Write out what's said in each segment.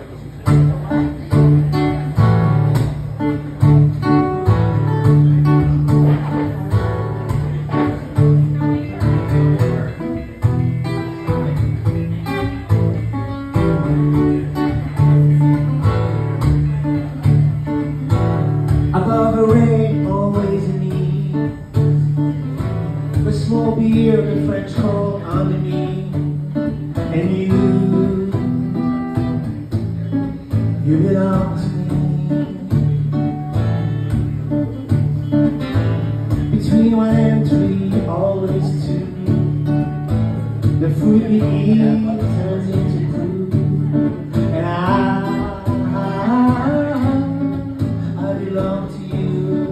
Above the rain, always in need. A small beer, the French cold underneath. And you belong to me. Between 1 and 3, always 2. The food we eat turns into food. And I belong to you.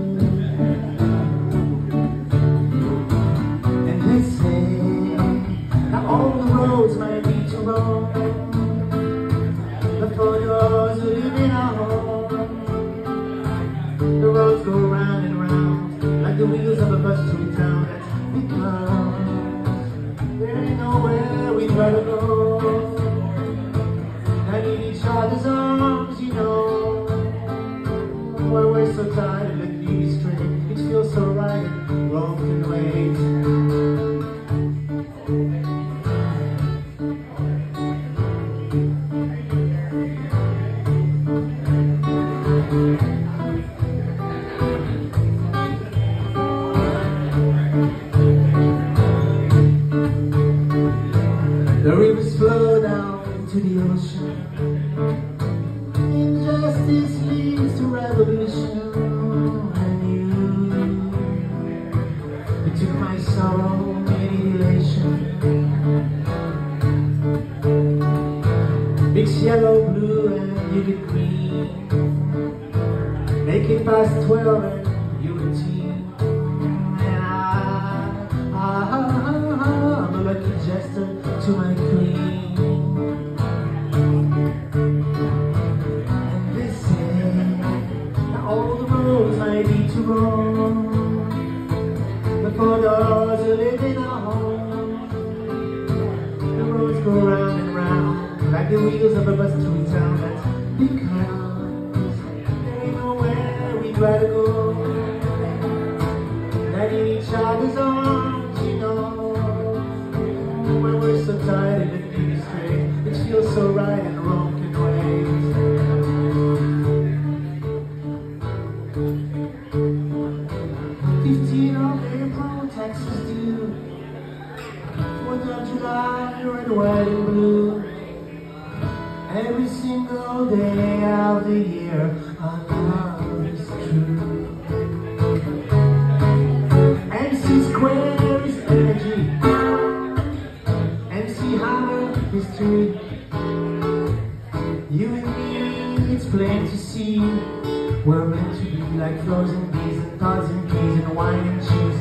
And they say that all the roads might lead to Rome, but for those who live in our home, the roads go round and round like the wheels of a bus to a town. That's because there ain't nowhere we'd rather go than in each other's arms, you know. Where we're so tired of letting you be straight, it feels so right and wrong can wait. The rivers flow down into the ocean. Injustice leads to revolution. And you took my sorrow in elation. Mix yellow, blue, and you get green. Make it past 12 and you're a teen. And I'm a lucky jester to my queen. And they say that all the roads might lead to Rome, but for those who live in our home, the roads go round and round like the wheels of a bus to a town. That's because there ain't nowhere we'd rather go than in each other's arms, you know. When we're so tired of letting you straight, it feels so right and wrong can wait. 15 of April, taxes due. 4th of July, red, white, and blue. Every single day of the year, our love is true. MC Square is energy. MC Hammer is history. You and me, it's plain to see. We're meant to be like frozen bees and thoughts and peas and wine and cheese.